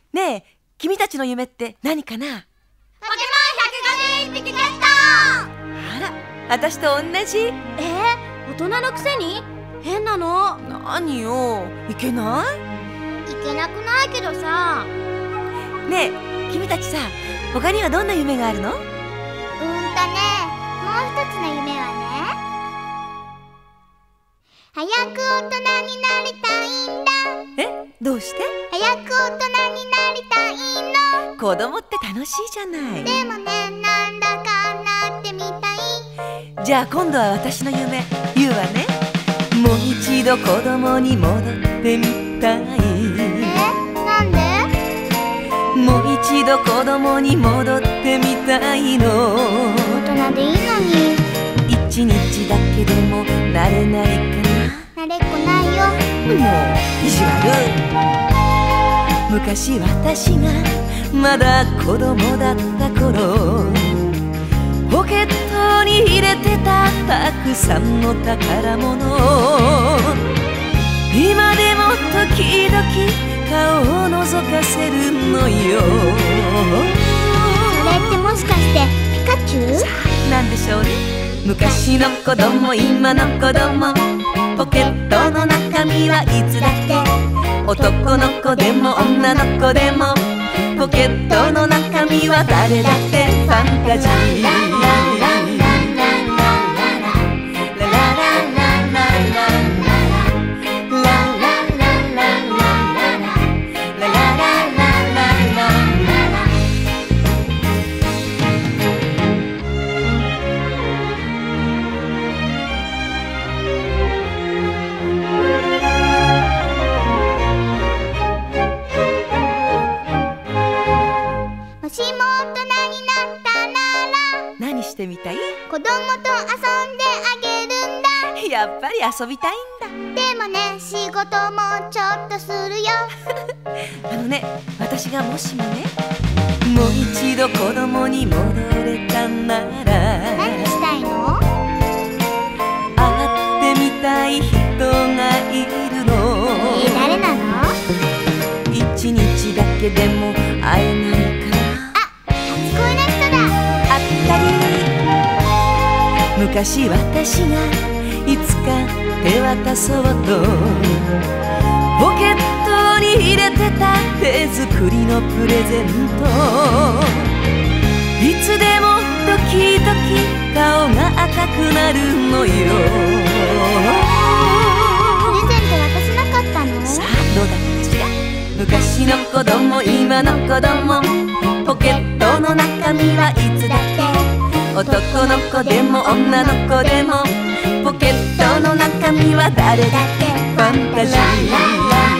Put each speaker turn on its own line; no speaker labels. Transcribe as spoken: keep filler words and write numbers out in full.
ねえ、君たちの夢って何かな？
ポケモンひゃくごじゅういっぴきゲット。
あら、私と同じ。
えー、大人のくせに変なの。
何よ、いけない？
いけなくないけどさ。
ねえ、君たちさ、他にはどんな夢があるの？
うんとね、もう一つの夢はね、早く大人になりたいんだ。
え、どうして？
早く大人になりたいの。
子供って楽しいじゃない。
でもね、なんだかなってみたい。
じゃあ今度は私の夢言うわね。もう一度子供に戻ってみたい。
え、なんで？
もう一度子供に戻ってみたいの。
大人でいいのに。
一日だけでも慣れないか
な。慣れっこないよ。
もう意地悪。昔私がまだ子供だった頃、ポケットに入れてたたくさんの宝物、今でも時々顔を覗かせるのよ。
それってもしかしてピカチュウ？
さあ、なんでしょうね。昔の子供、今の子供、ポケットの中身はいつだって男の子でも女の子でも、ポケットの中身は誰だってファンタジー。
もしも大人になったなら
何してみたい？
子供と遊んであげるんだ。
やっぱり遊びたいんだ。
でもね、仕事もちょっとするよ。
あのね、私がもしもね、もう一度子供に戻れたなら、
何したいの？
会ってみたい人がいるの。
えー、誰なの？
一日だけでも会えないかな。
初恋の人だ。
あったり、昔私がいつか手渡そうとポケットに入れてた手作りのプレゼント、いつでも時々顔が赤くなるのよ。
プレゼント渡せなかったの？
さあ、どうだったかしら。昔の子供、今の子供、ポケットの中身はいつだって男の子でも女の子でも、ポケットの中身は誰だってファンタジー。